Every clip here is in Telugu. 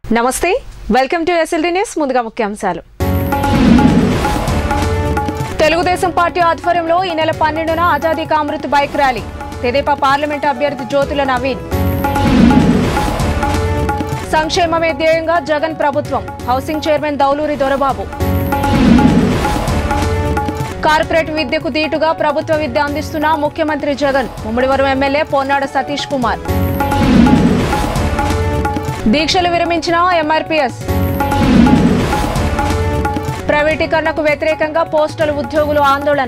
నమస్తే వెల్కమ్ టు ఎస్ఎల్టీ న్యూస్ ముందుగా ముఖ్యాంశాలు తెలుగుదేశం పార్టీ ఆధ్వర్యంలో ఈ నెల 12న ఆజాదీ కా అమృత్ బైక్ ర్యాలీ తెదేపా పార్లమెంట్ అభ్యర్థి జ్యోతుల నవీన్ సంక్షేమమే ధ్యేయంగా జగన్ ప్రభుత్వం housing chairman Dauluri Dorababu corporate విద్యకు దీటుగా ప్రభుత్వ విద్య అందిస్తున్న ముఖ్యమంత్రి జగన్ ముమ్మడివరం ఎమ్మెల్యే పొన్నాడ సతీష్ కుమార్ దీక్షలు విరమించిన ఎంఆర్పీఎస్ ప్రైవేటీకరణకు వ్యతిరేకంగా పోస్టల్ ఉద్యోగులు ఆందోళన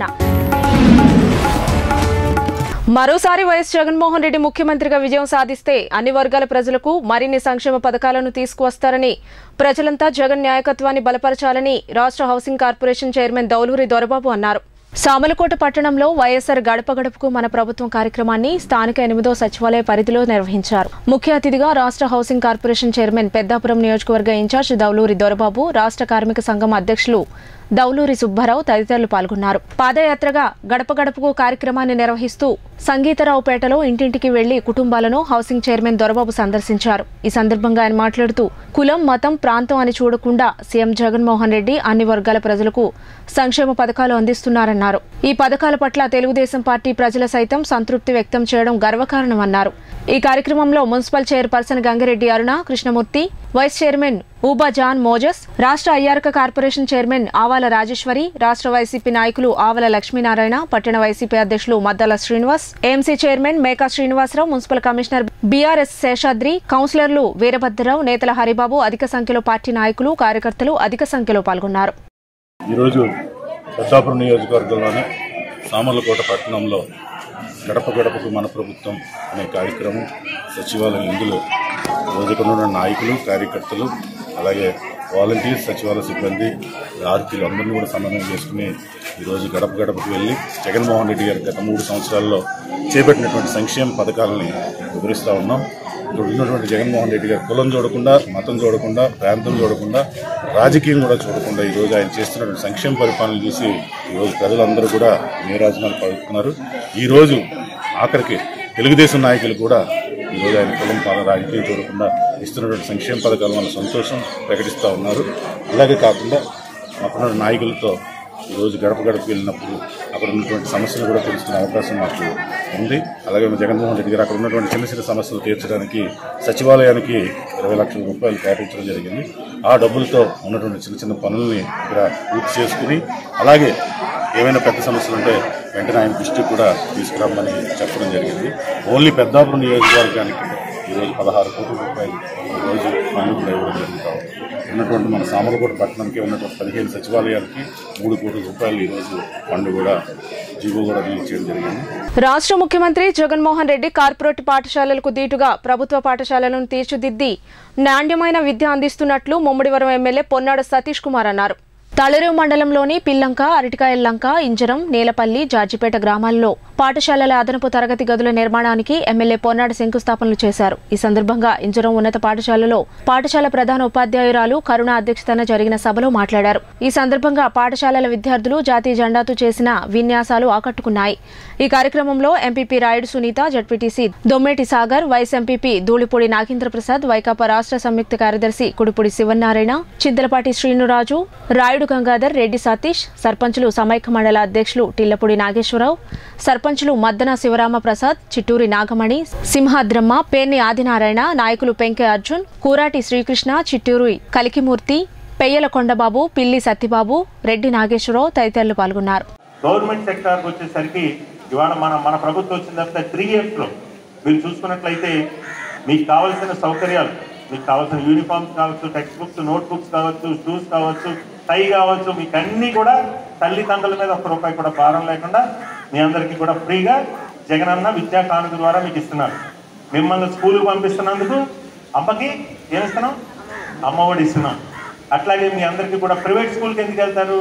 మరోసారి వైఎస్ జగన్మోహన్ రెడ్డి ముఖ్యమంత్రిగా విజయం సాధిస్తే అన్ని వర్గాల ప్రజలకు మరిన్ని సంక్షేమ పథకాలను తీసుకువస్తారని ప్రజలంతా జగన్ నాయకత్వాన్ని బలపరచాలని రాష్ట్ర housing corporation chairman Dauluri Dorababu అన్నారు. సామలకోట పట్టణంలో వైఎస్ఆర్ గడప గడపకు మన ప్రభుత్వం కార్యక్రమాన్ని స్థానిక 8వ సచివాలయ పరిధిలో నిర్వహించారు. ముఖ్య అతిథిగా రాష్ట్ర హౌసింగ్ కార్పొరేషన్ చైర్మన్ పెద్దాపురం నియోజకవర్గ ఇన్ఛార్జ్ దౌలూరి దొరబాబు, రాష్ట్ర కార్మిక సంఘం అధ్యక్షులు దౌలూరి సుబ్బారావు తదితరులు పాల్గొన్నారు. పాదయాత్రగా గడప గడపకు కార్యక్రమాన్ని నిర్వహిస్తూ సంగీతరావుపేటలో ఇంటింటికి వెళ్లి కుటుంబాలను హౌసింగ్ చైర్మన్ దొరబాబు సందర్శించారు. ఈ సందర్భంగా ఆయన మాట్లాడుతూ కులం, మతం, ప్రాంతం అని చూడకుండా సీఎం జగన్మోహన్ రెడ్డి అన్ని వర్గాల ప్రజలకు సంక్షేమ పథకాలు అందిస్తున్నారన్నారు. ఈ పథకాల పట్ల తెలుగుదేశం పార్టీ ప్రజలు సైతం సంతృప్తి వ్యక్తం చేయడం గర్వకారణమన్నారు. ఈ కార్యక్రమంలో municipal chairperson Gangireddy Aruna Krishnamurthy, vice chairman Ooba John Moses, రాష్ట్ర అయ్యారక కార్పొరేషన్ చైర్మన్ ఆవాల రాజేశ్వరి, రాష్ట్ర వైసీపీ నాయకులు ఆవల లక్ష్మీనారాయణ, పట్టణ వైసీపీ అధ్యక్షులు Maddala Srinivas, AMC chairman Meka Srinivasarao, municipal commissioner BRS Seshadri, కౌన్సిలర్లు వీరభద్రరావు, నేతల హరిబాబు, అధిక సంఖ్యలో పార్టీ నాయకులు, కార్యకర్తలు అధిక సంఖ్యలో పాల్గొన్నారు. ఈరోజు పెద్దాపురం నియోజకవర్గంలోని సామర్లకోట పట్టణంలో గడప గడపకు మన ప్రభుత్వం అనే కార్యక్రమం సచివాలయం ఇందులో రోజుకున్న నాయకులు, కార్యకర్తలు, అలాగే వాలంటీర్స్, సచివాలయ సిబ్బంది, ఆర్పీలు అందరినీ కూడా సమన్వయం చేసుకుని ఈరోజు గడప గడపకు వెళ్ళి జగన్మోహన్ రెడ్డి గారు గత 3 సంవత్సరాల్లో చేపట్టినటువంటి సంక్షేమ పథకాలని వివరిస్తూ ఉన్నాం. ఇక్కడ ఉన్నటువంటి జగన్మోహన్ రెడ్డి గారు కులం చూడకుండా, మతం చూడకుండా, ప్రాంతం చూడకుండా, రాజకీయం కూడా చూడకుండా ఈరోజు ఆయన చేస్తున్నటువంటి సంక్షేమ పరిపాలన చూసి ఈరోజు ప్రజలందరూ కూడా నీరాజనాలు పడుతున్నారు. ఈరోజు ఆఖరికి తెలుగుదేశం నాయకులు కూడా ఈరోజు ఆయన కులం, రాజకీయం చూడకుండా ఇస్తున్నటువంటి సంక్షేమ పథకాల వల్ల సంతోషం ప్రకటిస్తూ ఉన్నారు. అలాగే కాకుండా అక్కడ నాయకులతో ఈరోజు గడప గడపకు వెళ్ళినప్పుడు అక్కడ ఉన్నటువంటి సమస్యలు కూడా తెలుసుకునే అవకాశం మాకు ఉంది. అలాగే జగన్మోహన్ రెడ్డి గారు అక్కడ ఉన్నటువంటి చిన్న చిన్న సమస్యలు తీర్చడానికి సచివాలయానికి 20 లక్షల రూపాయలు కేటాయించడం జరిగింది. ఆ డబ్బులతో ఉన్నటువంటి చిన్న చిన్న పనుల్ని ఇక్కడ పూర్తి చేసుకుని, అలాగే ఏమైనా పెద్ద సమస్యలు ఉంటే వెంటనే ఆయన దృష్టికి కూడా తీసుకురామని చెప్పడం జరిగింది. ఓన్లీ పెద్దాపురం నియోజకవర్గానికి ఈరోజు 16 కోట్ల రూపాయలు ఈరోజు ఫండ్ కూడా ఇవ్వడం జరుగుతాం. ఉన్నటువంటి మన సామర్లకోట పట్టణంకి ఉన్నటువంటి 15 సచివాలయాలకి 3 కోట్ల రూపాయలు ఈరోజు ఫండ్ కూడా జీవో కూడా రిలీజ్ చేయడం జరిగింది. రాష్ట్ర ముఖ్యమంత్రి జగన్మోహన్ రెడ్డి కార్పొరేట్ పాఠశాలలకు దీటుగా ప్రభుత్వ పాఠశాలలను తీర్చిదిద్ది నాణ్యమైన విద్య అందిస్తున్నట్లు ముమ్మడివరం ఎమ్మెల్యే పొన్నాడ సతీష్ కుమార్ అన్నారు. తళరేవు మండలంలోని పిల్లంక, అరటికాయల్లంక, ఇంజరం, నేలపల్లి, జార్జిపేట గ్రామాల్లో పాఠశాలల అదనపు తరగతి గదుల నిర్మాణానికి ఎమ్మెల్యే పొన్నాడ శంకుస్థాపనలు చేశారు. ఈ సందర్భంగా ఇంజరం ఉన్నత పాఠశాలలో పాఠశాల ప్రధాన ఉపాధ్యాయురాలు కరుణ అధ్యక్షతన జరిగిన సభలో మాట్లాడారు. ఈ సందర్భంగా పాఠశాలల విద్యార్థులు జాతీయ జెండాతో చేసిన విన్యాసాలు ఆకట్టుకున్నాయి. ఈ కార్యక్రమంలో MPP Rayudu Sunitha, ZPTC Dommeti Sagar, vice MPP Dhulipudi Nagendraprasad, Vaikapa రాష్ట్ర సంయుక్త కార్యదర్శి కుడిపూడి శివనారాయణ, చింతలపాటి శ్రీనురాజు, రాయుడు గంగాధర్, రెడ్డి సతీష్, సర్పంచులు సమైక్య మండల అధ్యక్షులు టిల్లపూడి నాగేశ్వరరావు, సర్పంచులు మద్దన శివరామ ప్రసాద్, చిట్టూరి నాగమణి, సింహాద్రమ్మ, పేర్ని ఆదినారాయణ, నాయకులు పెంకె అర్జున్, కూరాటి శ్రీకృష్ణ, చిట్టూరి కలికిమూర్తి, పెయ్యల కొండబాబు, పిల్లి సత్యబాబు, రెడ్డి నాగేశ్వరరావు తదితరులు పాల్గొన్నారు. గవర్నమెంట్ సెక్టార్కి వచ్చేసరికి ఇవాళ మన ప్రభుత్వం వచ్చిన తర్వాత 3 ఇయర్స్లో మీరు చూసుకున్నట్లయితే మీకు కావాల్సిన సౌకర్యాలు, మీకు కావాల్సిన యూనిఫామ్స్ కావచ్చు, టెక్స్ట్ బుక్స్, నోట్ బుక్స్ కావచ్చు, షూస్ కావచ్చు, టై కావచ్చు, మీకు అన్నీ కూడా తల్లిదండ్రుల మీద ₹1 కూడా భారం లేకుండా మీ అందరికీ కూడా ఫ్రీగా జగనన్న విద్యా కానుక ద్వారా మీకు ఇస్తున్నారు. మిమ్మల్ని స్కూల్కి పంపిస్తున్నందుకు అమ్మకి ఏమిస్తున్నాం, అమ్మఒడి ఇస్తున్నాం. అట్లాగే మీ అందరికీ కూడా ప్రైవేట్ స్కూల్కి ఎందుకు వెళ్తారు,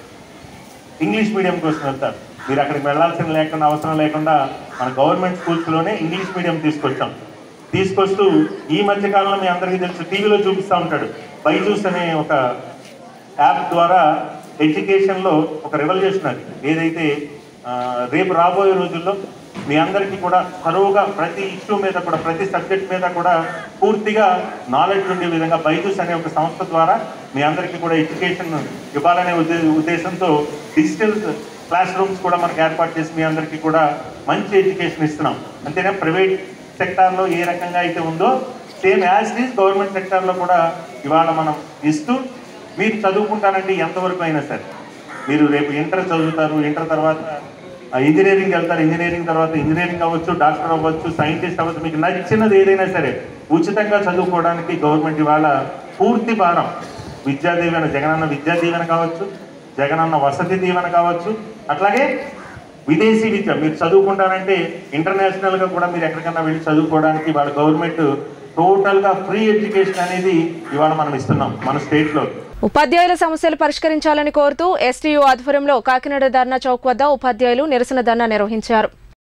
ఇంగ్లీష్ మీడియం కోసం వెళ్తారు. మీరు అక్కడికి వెళ్ళాల్సిన లేకుండా అవసరం లేకుండా మన గవర్నమెంట్ స్కూల్స్లోనే ఇంగ్లీష్ మీడియం తీసుకొస్తూ ఈ మధ్యకాలంలో మీ అందరికీ తెలుసు, టీవీలో చూపిస్తూ ఉంటాడు, బైజూస్ అనే ఒక యాప్ ద్వారా ఎడ్యుకేషన్లో ఒక రెవల్యూషన్ అది. ఏదైతే రేపు రాబోయే రోజుల్లో మీ అందరికీ కూడా తరువుగా ప్రతి ఇష్యూ మీద కూడా ప్రతి సబ్జెక్ట్ మీద కూడా పూర్తిగా నాలెడ్జ్ ఉండే విధంగా బైజూస్ అనే ఒక సంస్థ ద్వారా మీ అందరికీ కూడా ఎడ్యుకేషన్ ఇవ్వాలనే ఉద్దేశంతో డిజిటల్ క్లాస్ రూమ్స్ కూడా మనకు ఏర్పాటు చేసి మీ అందరికీ కూడా మంచి ఎడ్యుకేషన్ ఇస్తున్నాం. అంతేనా ప్రైవేట్ సెక్టార్లో ఏ రకంగా అయితే ఉందో సేమ్ యాజ్ ఈజ్ గవర్నమెంట్ సెక్టార్లో కూడా ఇవాళ మనం ఇస్తూ మీరు చదువుకుంటానంటే ఎంతవరకు అయినా సరే మీరు రేపు ఇంటర్ చదువుతారు, ఇంటర్ తర్వాత ఇంజనీరింగ్ వెళ్తారు, ఇంజనీరింగ్ తర్వాత ఇంజనీరింగ్ అవ్వచ్చు, డాక్టర్ అవ్వచ్చు, సైంటిస్ట్ అవ్వచ్చు, మీకు నచ్చినది ఏదైనా సరే ఉచితంగా చదువుకోవడానికి గవర్నమెంట్ ఇవాళ పూర్తి భారం విద్యా దీవెన, జగనన్న విద్యా దీవెన కావచ్చు, జగనన్న వసతి దీవెన కావచ్చు, అట్లాగే విదేశీ విద్య మీరు చదువుకుంటారంటే ఇంటర్నేషనల్గా కూడా మీరు ఎక్కడికన్నా వెళ్ళి చదువుకోవడానికి ఇవాళ గవర్నమెంట్ టోటల్గా ఫ్రీ ఎడ్యుకేషన్ అనేది ఇవాళ మనం ఇస్తున్నాం మన స్టేట్లో. ఉపాధ్యాయుల సమస్యలు పరిష్కరించాలని కోరుతూ ఎస్టీయూ ఆధ్వర్యంలో కాకినాడ ధర్నా చౌక్ వద్ద ఉపాధ్యాయులు నిరసన ధర్నా నిర్వహించారు.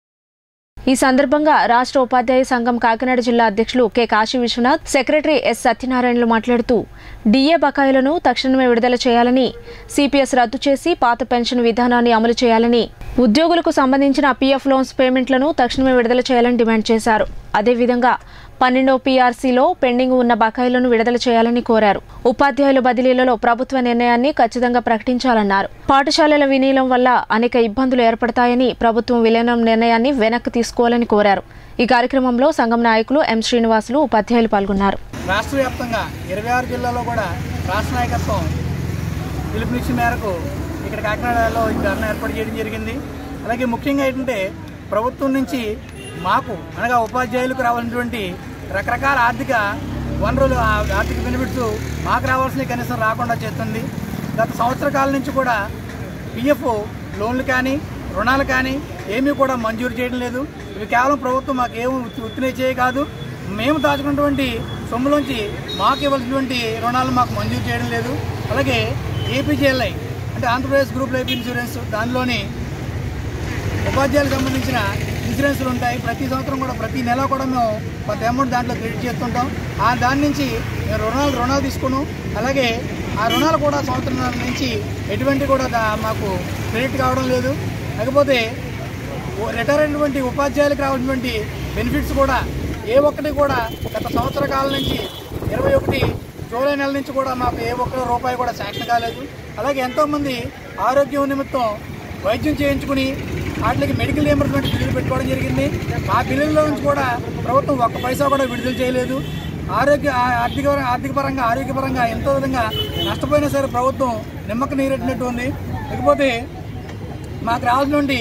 ఈ సందర్భంగా రాష్ట్ర ఉపాధ్యాయ సంఘం కాకినాడ జిల్లా అధ్యక్షులు K Kasi Viswanath, secretary S సత్యనారాయణలు మాట్లాడుతూ డిఏ బకాయిలను తక్షణమే విడుదల చేయాలని, సిపిఎస్ రద్దు చేసి పాత పెన్షన్ విధానాన్ని అమలు చేయాలని, ఉద్యోగులకు సంబంధించిన పీఎఫ్ లోన్స్ పేమెంట్లను తక్షణమే విడుదల చేయాలని డిమాండ్ చేశారు. అదేవిధంగా 12వ పీఆర్సీలో పెండింగ్ ఉన్న బకాయిలను విడుదల చేయాలని కోరారు. ఉపాధ్యాయుల బదిలీలలో ప్రభుత్వ నిర్ణయాన్ని ఖచ్చితంగా ప్రకటించాలన్నారు. పాఠశాలల విలీనం వల్ల అనేక ఇబ్బందులు ఏర్పడతాయని, ప్రభుత్వం విలీనం నిర్ణయాన్ని వెనక్కి తీసుకోవాలని కోరారు. ఈ కార్యక్రమంలో సంఘం నాయకులు ఎం శ్రీనివాసులు, ఉపాధ్యాయులు పాల్గొన్నారు. రాష్ట్ర వ్యాప్తంగా 26 జిల్లాల్లో కూడా రాష్ట్ర నాయకత్వం పిలుపునిచ్చిన మేరకు ఇక్కడ కాకినాడలో ఈ ధర్నా ఏర్పాటు చేయడం జరిగింది. అలాగే ముఖ్యంగా ఏంటంటే ప్రభుత్వం నుంచి మాకు అనగా ఉపాధ్యాయులకు రావాల్సినటువంటి రకరకాల ఆర్థిక వనరులు, ఆర్థిక బెనిఫిట్స్ మాకు రావాల్సినవి కనీసం రాకుండా చేస్తుంది. గత సంవత్సర కాలం నుంచి కూడా పిఎఫ్ లోన్లు కానీ రుణాలు కానీ ఏమీ కూడా మంజూరు చేయడం లేదు. ఇవి కేవలం ప్రభుత్వం మాకు ఏమి ఉత్తినే కాదు, మేము దాచుకున్నటువంటి సొమ్ములోంచి మాకు ఇవ్వాల్సినటువంటి రుణాలు మాకు మంజూరు చేయడం లేదు. అలాగే ఏపీజీఎల్ఐ అంటే ఆంధ్రప్రదేశ్ గ్రూప్ లైఫ్ ఇన్సూరెన్స్, దానిలోని ఉపాధ్యాయులకు సంబంధించిన ఇన్సూరెన్స్లు ఉంటాయి. ప్రతి సంవత్సరం కూడా ప్రతి నెల కూడా మేము కొంత అమౌంట్ దాంట్లో క్రెడిట్ చేస్తుంటాం. దాని నుంచి రుణాలు తీసుకున్నాం. అలాగే ఆ రుణాలు కూడా సంవత్సరం నుంచి ఎటువంటి కూడా మాకు క్రెడిట్ కావడం లేదు. లేకపోతే రిటైర్ అయినటువంటి ఉపాధ్యాయులకు రావాల్సినటువంటి బెనిఫిట్స్ కూడా ఏ ఒక్కటి కూడా గత సంవత్సర కాలం నుంచి 21 జూలై నెల నుంచి కూడా మాకు ఏ ఒక్క రూపాయి కూడా శాంక్షన్ కాలేదు. అలాగే ఎంతోమంది ఆరోగ్యం నిమిత్తం వైద్యం చేయించుకుని వాటికి మెడికల్ రియంబర్స్మెంట్ బిల్లులు పెట్టుకోవడం జరిగింది. ఆ బిల్లుల్లో నుంచి కూడా ప్రభుత్వం ఒక్క పైసా కూడా విడుదల చేయలేదు. ఆరోగ్యపరంగా ఎంతో విధంగా నష్టపోయినా సరే ప్రభుత్వం నిమ్మక నీరెట్టినట్టు ఉంది. లేకపోతే మాకు రావాల్సినటువంటి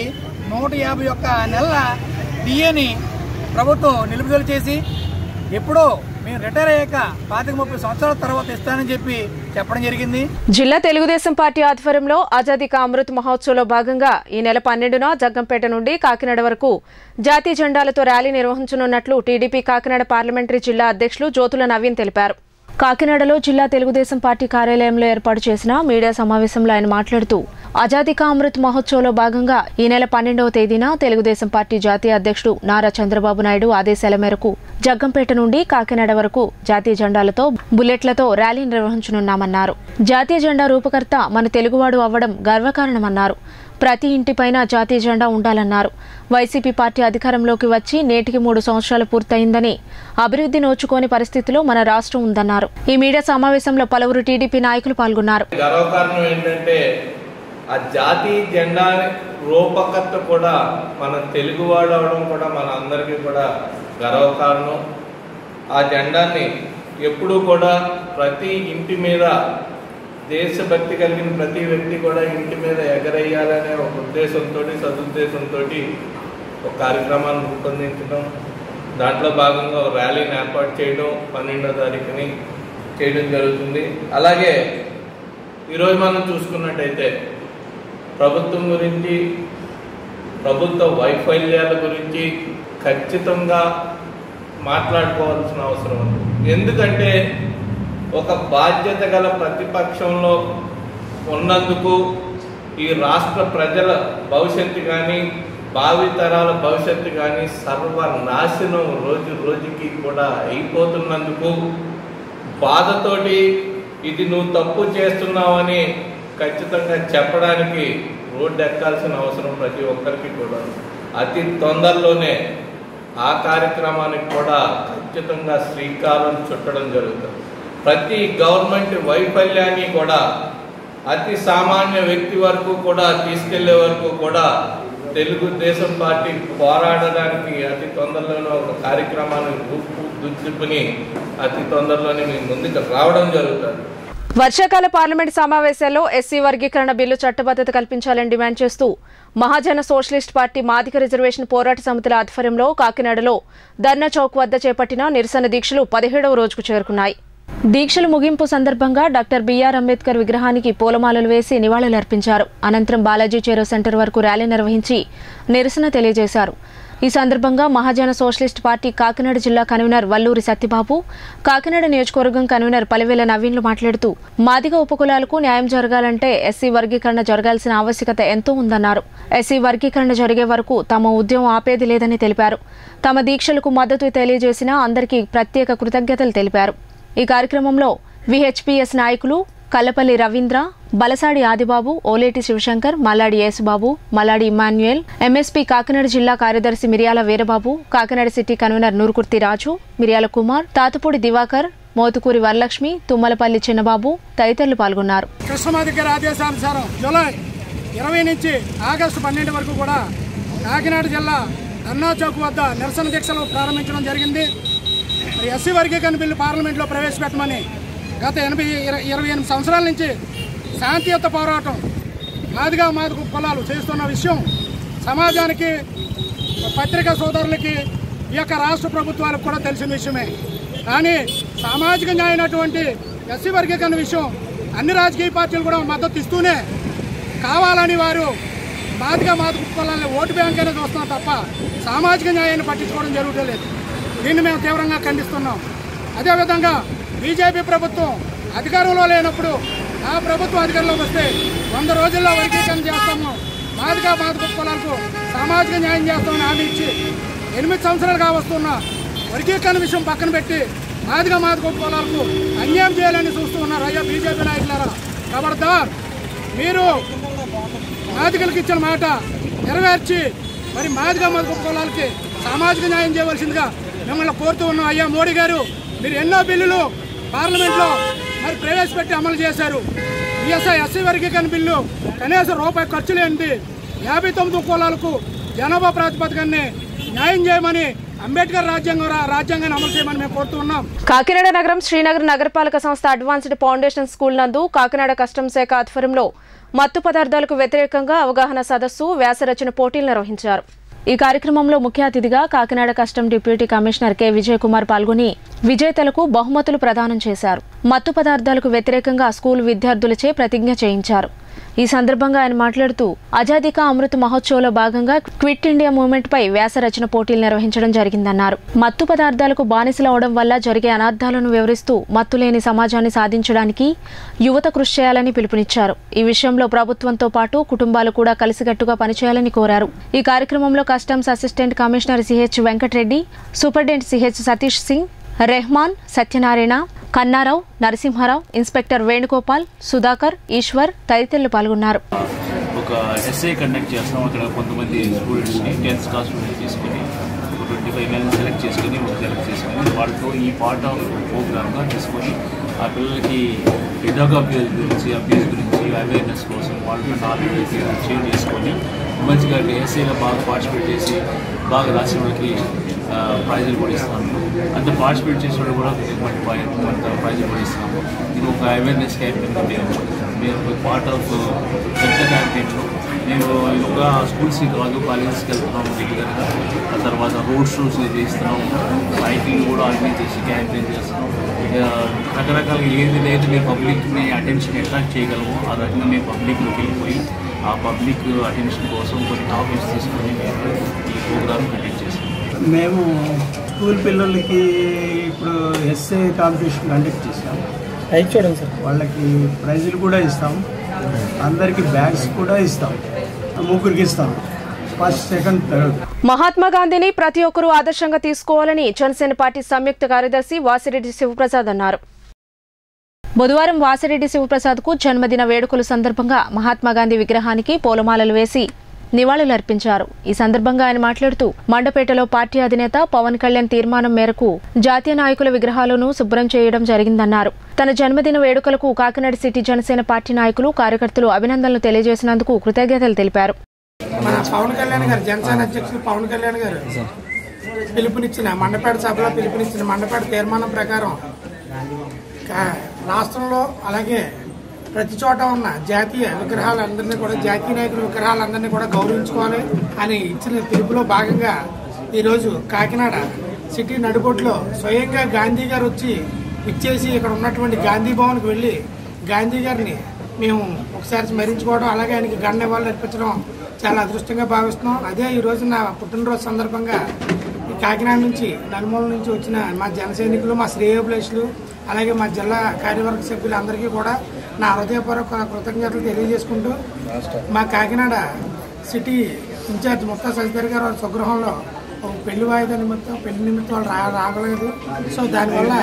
151 నెలల డిఏని ప్రభుత్వం నిలుపుదల చేసి ఎప్పుడో మేము రిటైర్ అయ్యాక 25-30 సంవత్సరాల తర్వాత ఇస్తానని చెప్పడం జరిగింది. జిల్లా తెలుగుదేశం పార్టీ ఆధ్వర్యంలో ఆజాదీ కా అమృత్ మహోత్సవ్లో భాగంగా ఈ నెల 12న జగ్గంపేట నుండి కాకినాడ వరకు జాతీయ జెండాలతో ర్యాలీ నిర్వహించనున్నట్లు టీడీపీ కాకినాడ పార్లమెంటరీ జిల్లా అధ్యక్షులు జ్యోతుల నవీన్ తెలిపారు. కాకినాడలో జిల్లా తెలుగుదేశం పార్టీ కార్యాలయంలో ఏర్పాటు చేసిన మీడియా సమావేశంలో ఆయన మాట్లాడుతూ ఆజాదీ కా అమృత్ మహోత్సవ్లో భాగంగా ఈ నెల 12వ తేదీన తెలుగుదేశం పార్టీ జాతీయ అధ్యక్షుడు నారా చంద్రబాబు నాయుడు ఆదేశాల మేరకు జగ్గంపేట నుండి కాకినాడ వరకు జాతీయ జెండాలతో, బుల్లెట్లతో ర్యాలీ నిర్వహించనున్నామన్నారు. జాతీయ జెండా రూపకర్త మన తెలుగువాడు అవ్వడం గర్వకారణమన్నారు. ప్రతి ఇంటిపైన జాతీయ జెండా ఉండాలన్నారు. వైసీపీ పార్టీ అధికారంలోకి వచ్చి నేటికి 3 సంవత్సరాలు పూర్తయిందని, అభివృద్ధి నోచుకోని పరిస్థితిలో మన రాష్ట్రం ఉందన్నారు. ఈ మీడియా సమావేశంలో పలువురు టీడీపీ నాయకులు పాల్గొన్నారు. గర్వకారణం ఏంటంటే ఆ జాతీయ జెండా రూపకర్త కూడా మన తెలుగువాడు అవడం కూడా మన అందరికీ కూడా గర్వకారణం. ఆ జెండాని ఎప్పుడూ కూడా ప్రతి ఇంటి మీద దేశభక్తి కలిగిన ప్రతి వ్యక్తి కూడా ఇంటి మీద ఎగరేయాలనే ఒక ఉద్దేశంతో, సదుద్దేశంతో ఒక కార్యక్రమాన్ని రూపొందించడం, దాంట్లో భాగంగా ఒక ర్యాలీని ఏర్పాటు చేయడం 12వ తారీఖుని చేయడం జరుగుతుంది. అలాగే ఈరోజు మనం చూసుకున్నట్టయితే ప్రభుత్వం గురించి, ప్రభుత్వ వైఫల్యాల గురించి ఖచ్చితంగా మాట్లాడుకోవాల్సిన అవసరం ఉంది. ఎందుకంటే ఒక బాధ్యత గల ప్రతిపక్షంలో ఉన్నందుకు ఈ రాష్ట్ర ప్రజల భవిష్యత్తు కానీ, భావితరాల భవిష్యత్తు కానీ సర్వనాశనం రోజు రోజుకి కూడా అయిపోతున్నందుకు బాధతోటి ఇది నువ్వు తప్పు చేస్తున్నావని ఖచ్చితంగా చెప్పడానికి రోడ్డు ఎక్కాల్సిన అవసరం ప్రతి ఒక్కరికి కూడా. అతి తొందరలోనే ఆ కార్యక్రమానికి కూడా ఖచ్చితంగా శ్రీకారం చుట్టడం జరుగుతుంది. ప్రతి గవర్నమెంట్ వైఫల్యాన్ని కూడా అతి సామాన్య వ్యక్తి వరకు కూడా తీసుకెళ్లే వరకు కూడా తెలుగుదేశం పార్టీ పోరాడడానికి అతి తొందరలోనే ఒక కార్యక్రమాన్ని రూపుదిద్దుకుని అతి తొందరలోనే మీ ముందుకు రావడం జరుగుతుంది. వర్షాకాల పార్లమెంట్ సమావేశాల్లో ఎస్సీ వర్గీకరణ బిల్లు చట్టబద్ధత కల్పించాలని డిమాండ్ చేస్తూ Mahajana socialist party Madiga reservation పోరాట సమితుల ఆధ్వర్యంలో కాకినాడలో ధర్నా చౌక్ వద్ద చేపట్టిన నిరసన దీక్షలు 17వ రోజుకు చేరుకున్నాయి. దీక్షల ముగింపు సందర్భంగా డాక్టర్ బిఆర్ అంబేద్కర్ విగ్రహానికి పూలమాలలు వేసి నివాళులర్పించారు. అనంతరం బాలాజీ చెరువు సెంటర్ వరకు ర్యాలీ నిర్వహించి నిరసన తెలియజేశారు. ఈ సందర్భంగా మహాజన సోషలిస్ట్ పార్టీ కాకినాడ జిల్లా కన్వీనర్ వల్లూరి సత్యబాబు, కాకినాడ నియోజకవర్గం కన్వీనర్ పలివేల నవీన్లు మాట్లాడుతూ మాదిగ ఉపకులాలకు న్యాయం జరగాలంటే ఎస్సీ వర్గీకరణ జరగాల్సిన ఆవశ్యకత ఎంతో ఉందన్నారు. ఎస్సీ వర్గీకరణ జరిగే వరకు తమ ఉద్యమం ఆపేది లేదని తెలిపారు. తమ దీక్షలకు మద్దతు తెలియజేసిన అందరికీ ప్రత్యేక కృతజ్ఞతలు తెలిపారు. ఈ కార్యక్రమంలో విహెచ్పిఎస్ నాయకులు కల్లపల్లి రవీంద్ర, బలసాడి ఆదిబాబు, ఓలేటి శివశంకర్, మల్లాడి యేసుబాబు, మల్లాడి ఇమాన్యుయల్, ఎంఎస్పీ కాకినాడ జిల్లా కార్యదర్శి మిర్యాల వీరబాబు, కాకినాడ సిటీ కన్వీనర్ నూరుకుర్తి రాజు, మిర్యాల కుమార్, తాతుపూడి దివాకర్, మోతుకూరి వరలక్ష్మి, తుమ్మలపల్లి చిన్నబాబు తదితరులు పాల్గొన్నారు. కృష్ణమాదిగారి ఆదేశానుసారం జూలై 20 నుంచి ఆగస్టు 12 వరకు కూడా కాకినాడ జిల్లా ధర్నా చౌక్ వద్ద నిరసన దీక్షలు ప్రారంభించడం జరిగింది. ఎస్సీ వర్గీకరణ బిల్లు పార్లమెంట్లో ప్రవేశపెట్టమని గత 28 సంవత్సరాల నుంచి శాంతియుత పోరాటం మాదిగ కులాలు చేస్తున్న విషయం సమాజానికి, పత్రికా సోదరులకి, ఈ యొక్క రాష్ట్ర ప్రభుత్వాలకు కూడా తెలిసిన విషయమే. కానీ సామాజిక న్యాయమైనటువంటి ఎస్సీ వర్గీకరణ విషయం అన్ని రాజకీయ పార్టీలు కూడా మద్దతు ఇస్తూనే కావాలని వారు మాదిగ కులాలని ఓటు బ్యాంక్ అనేది చూస్తున్నాం తప్ప సామాజిక న్యాయాన్ని పట్టించుకోవడం జరుగుతూ లేదు. దీన్ని మేము తీవ్రంగా ఖండిస్తున్నాం. అదేవిధంగా బీజేపీ ప్రభుత్వం అధికారంలో లేనప్పుడు ఆ ప్రభుత్వం అధికారంలోకి వస్తే 100 రోజుల్లో వర్గీకరణ చేస్తాము, మాదిగ కులాలకు సామాజిక న్యాయం చేస్తామని హామీ ఇచ్చి 8 సంవత్సరాలుగా వస్తున్న వర్గీకరణ విషయం పక్కన పెట్టి మాదిగ కులాలకు అన్యాయం చేయాలని చూస్తూ ఉన్నారు. అయ్యా బీజేపీ నాయకులారా, ఖబర్దార్, మీరు మాదిగలకు ఇచ్చిన మాట నెరవేర్చి మరి మాదిగ కులాలకి సామాజిక న్యాయం చేయవలసిందిగా మిమ్మల్ని కోరుతూ ఉన్నాం. అయ్యా మోడీ గారు, మీరు ఎన్నో బిల్లులు పార్లమెంట్లో మరి ప్రవేశపెట్టి అమలు చేశారు. ఎస్సీ వర్గీకరణ బిల్లు కనీసం రూపాయి ఖర్చు లేనిది 59 కులాలకు జనాభా ప్రాతిపదికనే న్యాయం చేయమని అంబేద్కర్ రాజ్యాంగాన్ని అమలు చేయమని మేము కోరుతున్నాం. కాకినాడ నగరం శ్రీనగర్ నగరపాలక సంస్థ అడ్వాన్స్డ్ ఫౌండేషన్ స్కూల్ నందు కాకినాడ కస్టమ్స్ శాఖ ఆధ్వర్యంలో మత్తు పదార్థాలకు వ్యతిరేకంగా అవగాహన సదస్సు, వ్యాసరచన పోటీలు నిర్వహించారు. ఈ కార్యక్రమంలో ముఖ్య అతిథిగా Kakinada custom deputy commissioner K Vijay Kumar పాల్గొని విజేతలకు బహుమతులు ప్రదానం చేశారు. మత్తు పదార్థాలకు వ్యతిరేకంగా స్కూల్ విద్యార్థులచే ప్రతిజ్ఞ చేయించారు. ఈ సందర్భంగా ఆయన మాట్లాడుతూ ఆజాదీ కా అమృత్ మహోత్సవ్లో భాగంగా క్విట్ ఇండియా మూవ్మెంట్ పై వ్యాస రచన పోటీలు నిర్వహించడం జరిగిందన్నారు. మత్తు పదార్థాలకు బానిసలవడం వల్ల జరిగే అనార్థాలను వివరిస్తూ మత్తు లేని సమాజాన్ని సాధించడానికి యువత కృషి చేయాలని పిలుపునిచ్చారు. ఈ విషయంలో ప్రభుత్వంతో పాటు కుటుంబాలు కూడా కలిసికట్టుగా పనిచేయాలని కోరారు. ఈ కార్యక్రమంలో customs assistant commissioner CH Venkatreddy, superintendent CH Satish Singh, Rahman, Satyanarayana, Kannarao, Narasimharao, inspector Venugopal, Sudhakar, Eswar తదితరులు పాల్గొన్నారు. ఒక ఎస్ఏ కండక్ట్ చేస్తాం. అక్కడ కొంతమంది స్టూడెంట్స్ని 10th క్లాస్ స్టూడెంట్స్ తీసుకొని 25 మంది సెలెక్ట్ చేసుకొని వాళ్ళతో ఈ పార్ట్ ఆఫ్ ప్రోగ్రామ్గా తీసుకొని ఆ పిల్లలకి డ్రగ్ అబ్యూస్ గురించి అవేర్నెస్ కోసం వాళ్ళతో నాలెడ్జ్ షేర్ చేసుకొని మంచిగా ఎస్ఏలో బాగా పార్టిసిపేట్ చేసి బాగా రాసిన వాళ్ళకి ప్రైజులు కూడా ఇస్తున్నాము. అంత పార్టిసిపేట్ చేసిన వాళ్ళు కూడా కొంత ప్రైజులు కూడా ఇస్తున్నాము. ఇది ఒక అవేర్నెస్ క్యాంపెయిన్. మేము పార్ట్ ఆఫ్ పెద్ద క్యాంపెయిన్లో మేము ఒక స్కూల్స్కి కాదు కాలేజెస్కి వెళ్తున్నాము రెగ్యులర్గా. ఆ తర్వాత రోడ్ షోస్ చేస్తున్నాము, సైకిల్ కూడా ఆర్గనైజ్ చేసి క్యాంపెయిన్ చేస్తున్నాము. రకరకాలుగా ఏది మీరు పబ్లిక్ని అటెన్షన్ అట్రాక్ట్ చేయగలమో ఆ రకంగా మేము పబ్లిక్లోకి వెళ్ళిపోయి ఆ పబ్లిక్ అటెన్షన్ కోసం కొన్ని టాపిక్స్ తీసుకొని మేము ఈ ప్రోగ్రామ్ కండక్ట్ చేస్తాం. మేము స్కూల్ పిల్లలకి ఇప్పుడు ఎస్ఏ కాంపిటీషన్ కండక్ట్ చేసాం. చూడండి సార్, వాళ్ళకి ప్రైజులు కూడా ఇస్తాం, అందరికి బ్యాగ్స్ కూడా ఇస్తాం, ముగ్గురికి ఇస్తాం, ఫస్ట్, సెకండ్, థర్డ్. మహాత్మా గాంధీని ప్రతి ఒక్కరూ ఆదర్శంగా తీసుకోవాలని జనసేన పార్టీ సంయుక్త కార్యదర్శి వాసిరెడ్డి శివప్రసాద్ అన్నారు. బుధవారం వాసిరెడ్డి శివప్రసాద్ కు జన్మదిన వేడుకల సందర్భంగా మహాత్మాగాంధీ విగ్రహానికి పూలమాలలు వేసి నివాళులర్పించారు. ఈ సందర్భంగా ఆయన మాట్లాడుతూ మండపేటలో పార్టీ అధినేత పవన్ కళ్యాణ్ తీర్మానం మేరకు జాతీయ నాయకుల విగ్రహాలను శుభ్రం చేయడం జరిగిందన్నారు. తన జన్మదిన వేడుకలకు కాకినాడ సిటీ జనసేన పార్టీ నాయకులు కార్యకర్తలు అభినందనలు తెలియజేసినందుకు కృతజ్ఞతలు తెలిపారు. మన పవన్ కళ్యాణ్ గారు, జనసేన అధ్యక్షులు పవన్ కళ్యాణ్ గారు పిలుపునిచ్చిన మండపేట సభలో పిలుపునిచ్చిన మండపేట తీర్మానం ప్రకారం రాష్ట్రంలో అలాగే ప్రతి చోట ఉన్న జాతీయ విగ్రహాలందరినీ కూడా, జాతీయ నాయకుల విగ్రహాలందరినీ కూడా గౌరవించుకోవాలి అని ఇచ్చిన పిలుపులో భాగంగా ఈరోజు కాకినాడ సిటీ నడుబొట్టులో స్వయంగా గాంధీ గారు వచ్చి ఇచ్చేసి ఇక్కడ ఉన్నటువంటి గాంధీ భవన్కి వెళ్ళి గాంధీ గారిని మేము ఒకసారి స్మరించుకోవడం, అలాగే ఆయనకి గండ నివాళులు అర్పించడం చాలా అదృష్టంగా భావిస్తున్నాం. అదే ఈరోజు నా పుట్టినరోజు సందర్భంగా ఈ కాకినాడ నుంచి నలుమూల నుంచి వచ్చిన మా జన సైనికులు, మా శ్రేయోభిలాషులు, అలాగే మా జిల్లా కార్యవర్గ సభ్యులందరికీ కూడా నా హృదయపూర్వక కృతజ్ఞతలు తెలియజేసుకుంటూ మా కాకినాడ సిటీ ఇన్ఛార్జ్ ముక్తా సజ్జర్ గారు వాళ్ళ స్వగృహంలో పెళ్లి వాయిదా నిమిత్తం వాళ్ళు రాగలేదు. సో దానివల్ల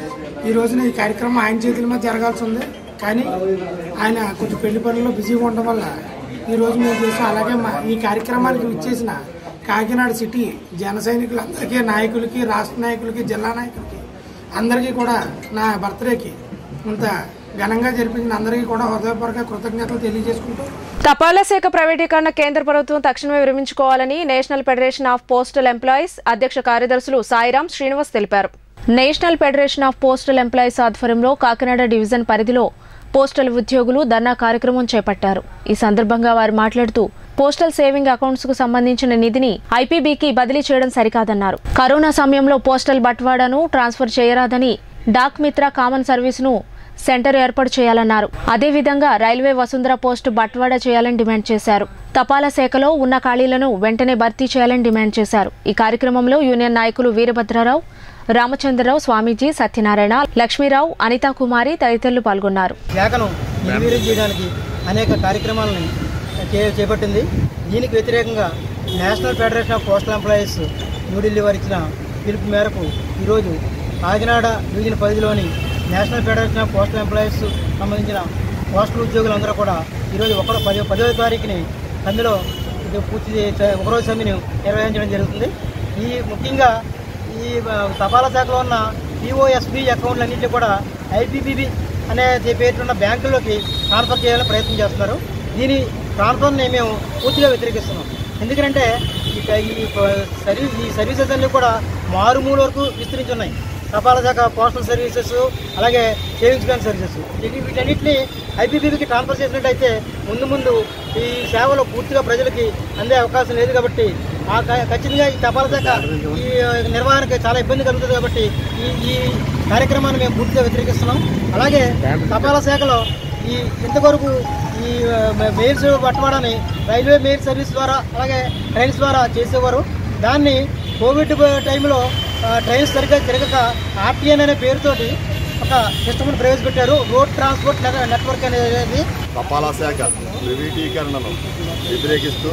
ఈ రోజున ఈ కార్యక్రమం ఆయన చేతుల మీద జరగాల్సి ఉంది. కానీ ఆయన కొంచెం పెళ్లి పనుల్లో బిజీగా ఉండడం వల్ల ఈరోజు మేము చేసాం. అలాగే ఈ కార్యక్రమానికి ఇచ్చేసిన కాకినాడ సిటీ జన సైనికులందరికీ, నాయకులకి, రాష్ట్ర నాయకులకి, జిల్లా నాయకులకి అందరికీ కూడా నా బర్త్డేకి ఇంత ఘనంగా జరిపించిన అందరికీ కూడా హృదయపూర్వక కృతజ్ఞతలు తెలియజేసుకుంటూ తపాలా శాఖ ప్రైవేటీకరణ కేంద్ర ప్రభుత్వం తక్షణమే విరమించుకోవాలని national federation of postal employees అధ్యక్ష కార్యదర్శులు సాయిరాం, శ్రీనివాస్ తెలిపారు. National federation of postal employees ఆధ్వర్యంలో కాకినాడ డివిజన్ పరిధిలో పోస్టల్ ఉద్యోగులు ధర్నా కార్యక్రమం చేపట్టారు. ఈ సందర్భంగా వారు మాట్లాడుతూ పోస్టల్ సేవింగ్ అకౌంట్స్ కు సంబంధించిన నిధిని ఐపీబీకి బదిలీ చేయడం సరికాదన్నారు. కరోనా సమయంలో పోస్టల్ బట్వాడాను ట్రాన్స్ఫర్ చేయరాదని, డాక్ మిత్ర కామన్ సర్వీసును సెంటర్ ఏర్పాటు చేయాలన్నారు. అదేవిధంగా రైల్వే వసుంధర పోస్టు బట్వాడా చేయాలని డిమాండ్ చేశారు. తపాలా శాఖలో ఉన్న ఖాళీలను వెంటనే భర్తీ చేయాలని డిమాండ్ చేశారు. ఈ కార్యక్రమంలో యూనియన్ నాయకులు వీరభద్రరావు, రామచంద్రరావు, స్వామీజీ, సత్యనారాయణ, లక్ష్మీరావు, అనితా కుమారి తదితరులు పాల్గొన్నారు. శాఖను నిర్వీర్యం చేయడానికి అనేక కార్యక్రమాలను చేపట్టింది. దీనికి వ్యతిరేకంగా national federation of postal employees New Delhi వారు ఇచ్చిన పిలుపు మేరకు ఈరోజు కాకినాడ డివిజన్ పరిధిలోని national federation of postal employees సంబంధించిన పోస్టల్ ఉద్యోగులందరూ కూడా ఈరోజు 10వ తారీఖుని సమ్మెలో పూర్తి ఒకరోజు సమ్మెను నిర్వహించడం జరుగుతుంది. ముఖ్యంగా ఈ తపాలా శాఖలో ఉన్న పిఓఎస్బి అకౌంట్లన్నింటినీ కూడా ఐపీబీబీ అనే పేరున్న బ్యాంకుల్లోకి ట్రాన్స్ఫర్ చేయాలని ప్రయత్నం చేస్తున్నారు. దీని ట్రాన్స్ఫర్ని మేము పూర్తిగా వ్యతిరేకిస్తున్నాం. ఎందుకంటే ఈ సర్వీసెస్ అన్నీ కూడా మారుమూల వరకు విస్తరించి ఉన్నాయి. తపాలా శాఖ పోస్టల్ సర్వీసెస్, అలాగే సేవింగ్స్ బ్యాంక్ సర్వీసెస్, వీటన్నిటిని ఐపీబీబీకి ట్రాన్స్ఫర్ చేసినట్టయితే ముందు ఈ సేవలు పూర్తిగా ప్రజలకి అందే అవకాశం లేదు. కాబట్టి ఖచ్చితంగా ఈ తపాలా శాఖ ఈ నిర్వహణకి చాలా ఇబ్బంది కలుగుతుంది. కాబట్టి ఈ కార్యక్రమాన్ని మేము పూర్తిగా వ్యతిరేకిస్తున్నాం. అలాగే తపాలా శాఖలో ఇంతవరకు ఈ మెయిల్స్ బట్వాడాని రైల్వే మెయిల్ సర్వీస్ ద్వారా, అలాగే ట్రైన్స్ ద్వారా చేసేవారు. దాన్ని కోవిడ్ టైంలో ట్రైన్స్ సరిగ్గా తిరగక ఆర్టీఎన్ అనే పేరుతోటి ఒక సిస్టమ్ను ప్రవేశపెట్టారు, రోడ్ ట్రాన్స్పోర్ట్ నెట్వర్క్ అనేది. తపాలా శాఖ ప్రైవేటీకరణను వ్యతిరేకిస్తూ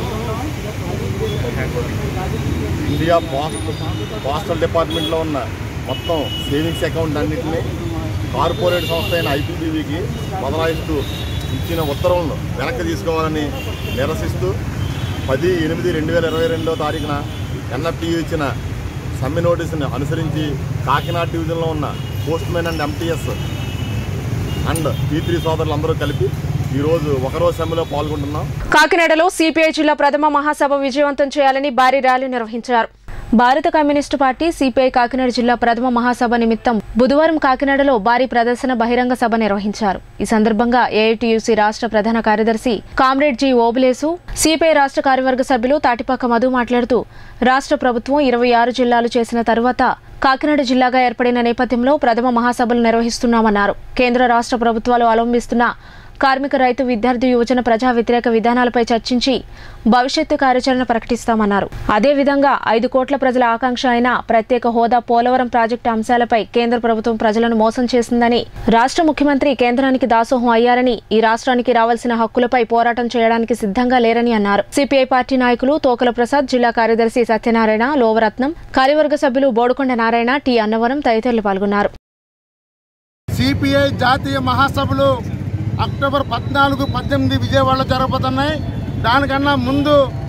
ఇండియా పోస్టల్ డిపార్ట్మెంట్లో ఉన్న మొత్తం సేవింగ్స్ అకౌంట్ అన్నింటినీ కార్పొరేట్ సంస్థ అయిన ఐపీబీబీకి బదలాయిస్తూ ఇచ్చిన ఉత్తర్వులను వెనక్కి తీసుకోవాలని నిరసిస్తూ 10/8/2022 తారీఖున ఎన్ఎఫ్టీయూ ఇచ్చిన సమ్మె నోటీసుని అనుసరించి కాకినాడ డివిజన్లో ఉన్న postman and MTS and P3 సోదరులందరూ కలిపి ఈరోజు ఒకరోజు సమ్మెలో పాల్గొంటున్నాం. కాకినాడలో సిపిఐ జిల్లా ప్రథమ మహాసభ విజయవంతం చేయాలని భారీ ర్యాలీ నిర్వహించారు. భారత కమ్యూనిస్టు పార్టీ సిపిఐ కాకినాడ జిల్లా ప్రథమ మహాసభ నిమిత్తం బుధవారం కాకినాడలో భారీ ప్రదర్శన బహిరంగ సభ నిర్వహించారు. ఈ సందర్భంగా ఏఐటీయూసీ రాష్ట్ర ప్రధాన కార్యదర్శి కామ్రేడ్ జి ఓబులేసు, సిపిఐ రాష్ట్ర కార్యవర్గ సభ్యులు తాటిపాక మధు మాట్లాడుతూ రాష్ట్ర ప్రభుత్వం 26 జిల్లాలు చేసిన తరువాత కాకినాడ జిల్లాగా ఏర్పడిన నేపథ్యంలో ప్రథమ మహాసభలు నిర్వహిస్తున్నామన్నారు. కేంద్ర రాష్ట్ర ప్రభుత్వాలు అవలంబిస్తున్న కార్మిక, రైతు, విద్యార్థి, యువజన, ప్రజా వ్యతిరేక విధానాలపై చర్చించి భవిష్యత్తు కార్యాచరణ ప్రకటిస్తామన్నారు. అదేవిధంగా 5 కోట్ల ప్రజల ఆకాంక్ష అయిన ప్రత్యేక హోదా, పోలవరం ప్రాజెక్టు అంశాలపై కేంద్ర ప్రభుత్వం ప్రజలను మోసం చేసిందని, రాష్ట్ర ముఖ్యమంత్రి కేంద్రానికి దాసోహం అయ్యారని, ఈ రాష్ట్రానికి రావాల్సిన హక్కులపై పోరాటం చేయడానికి సిద్ధంగా లేరని అన్నారు. సిపిఐ పార్టీ నాయకులు తోకల ప్రసాద్, జిల్లా కార్యదర్శి సత్యనారాయణ, లోవరత్నం, కార్యవర్గ సభ్యులు బోడుకొండ నారాయణ, టి అన్నవరం తదితరులు పాల్గొన్నారు. సిపిఐ జాతీయ మహాసభలు అక్టోబర్ 14, 18 విజయవాడలో జరగబోతున్నాయి. దానికన్నా ముందు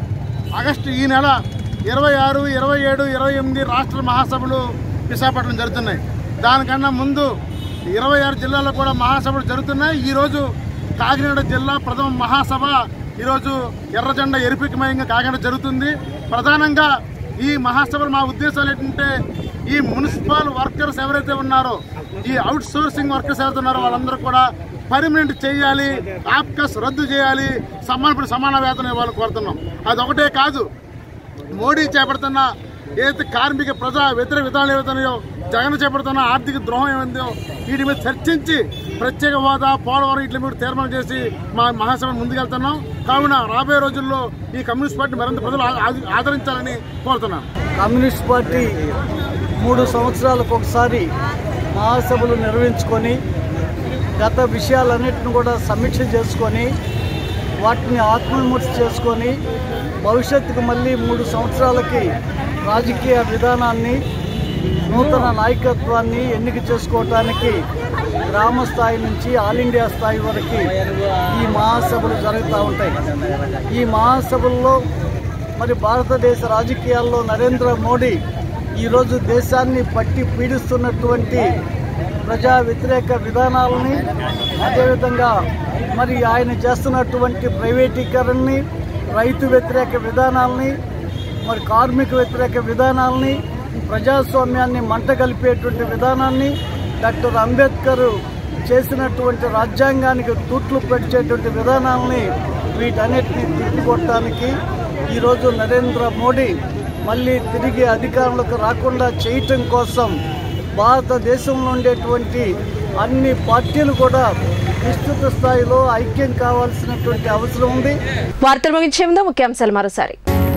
ఆగస్టు ఈ నెల 26, 27, 28 రాష్ట్ర మహాసభలు విశాఖపట్నం జరుగుతున్నాయి. దానికన్నా ముందు 26 జిల్లాల్లో కూడా మహాసభలు జరుగుతున్నాయి. ఈరోజు కాకినాడ జిల్లా ప్రథమ మహాసభ ఈరోజు ఎర్రజెండా ఎరిపికమయంగా కాకినాడ జరుగుతుంది. ప్రధానంగా ఈ మహాసభలు మా ఉద్దేశాలు ఏంటంటే ఈ మున్సిపల్ వర్కర్స్ ఎవరైతే ఉన్నారో, ఈ అవుట్ సోర్సింగ్ వర్కర్స్ ఎవరైతే ఉన్నారో వాళ్ళందరూ కూడా పర్మనెంట్ చేయాలి, ఆప్కస్ రద్దు చేయాలి, సమాన వేతనం ఇవ్వాలని కోరుతున్నాం. అదొకటే కాదు, మోడీ చేపడుతున్న ఏదైతే కార్మిక ప్రజా వ్యతిరేక విధానాలు ఏవైతున్నాయో, జగన్ చేపడుతున్న ఆర్థిక ద్రోహం ఏమైందో వీటి మీద చర్చించి ప్రత్యేక హోదా, పోలవరం వీటి మీద తీర్మానం చేసి మా మహాసభ ముందుకెళ్తున్నాం. కావున రాబోయే రోజుల్లో ఈ కమ్యూనిస్ట్ పార్టీ మరింత ప్రజలు ఆదరించాలని కోరుతున్నాం. కమ్యూనిస్ట్ పార్టీ 3 సంవత్సరాలకు ఒకసారి మహాసభలు నిర్వహించుకొని గత విషయాలన్నింటిని కూడా సమీక్ష చేసుకొని వాటిని ఆత్మవిమర్శ చేసుకొని భవిష్యత్తుకు మళ్ళీ 3 సంవత్సరాలకి రాజకీయ విధానాన్ని, నూతన నాయకత్వాన్ని ఎన్నిక చేసుకోవటానికి గ్రామ స్థాయి నుంచి ఆల్ ఇండియా స్థాయి వరకు ఈ మహాసభలు జరుగుతూ ఉంటాయి. ఈ మహాసభల్లో మరి భారతదేశ రాజకీయాల్లో నరేంద్ర మోడీ ఈరోజు దేశాన్ని పట్టి పీడిస్తున్నటువంటి ప్రజా వ్యతిరేక విధానాలని, అదేవిధంగా మరి ఆయన చేస్తున్నటువంటి ప్రైవేటీకరణని, రైతు వ్యతిరేక విధానాలని, మరి కార్మిక వ్యతిరేక విధానాలని, ప్రజాస్వామ్యాన్ని మంటగలిపేటువంటి విధానాన్ని, డాక్టర్ అంబేద్కర్ చేసినటువంటి రాజ్యాంగానికి తూట్లు పెట్టేటువంటి విధానాలని, వీటన్నిటిని తిప్పికొట్టడానికి ఈరోజు నరేంద్ర మోడీ మళ్ళీ తిరిగి అధికారంలోకి రాకుండా చేయటం కోసం భారతదేశంలో ఉండేటువంటి అన్ని పార్టీలు కూడా విస్తృత స్థాయిలో ఐక్యం కావాల్సినటువంటి అవసరం ఉంది. వార్తలు ముగించే ముందు ముఖ్యాంశాలు మరోసారి.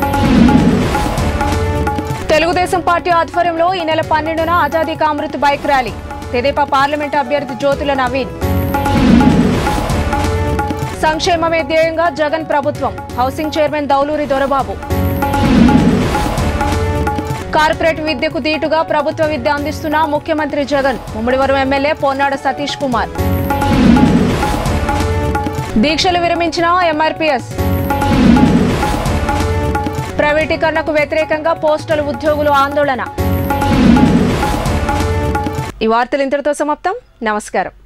తెలుగుదేశం పార్టీ ఆధ్వర్యంలో ఈ నెల 12న ఆజాదీ కా అమృత్ బైక్ ర్యాలీ. తెదేపా పార్లమెంట్ అభ్యర్థి జ్యోతుల నవీన్. సంక్షేమమే ధ్యేయంగా జగన్ ప్రభుత్వం. Housing chairman Dauluri Dorababu. Corporate విద్యకు దీటుగా ప్రభుత్వ విద్య అందిస్తున్న ముఖ్యమంత్రి జగన్. ముమ్మిడివరం ఎమ్మెల్యే పొన్నాడ సతీష్ కుమార్. దీక్షలు విరమించిన ఎంఆర్పీఎస్. ప్రైవేటీకరణకు వ్యతిరేకంగా పోస్టల్ ఉద్యోగులు ఆందోళన. ఈ వార్తలు ఇంతటితో సమాప్తం. నమస్కారం.